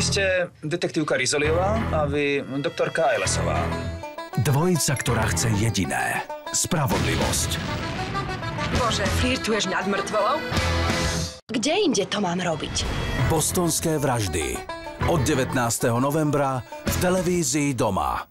Vy ste detektívka Rizoliová a vy doktorka Eilesová. Dvojica, ktorá chce jediné. Spravodlivosť. Bože, flirtuješ nad mŕtvolou? Kde inde to mám robiť? Bostonské vraždy. Od 19. novembra v televízii Doma.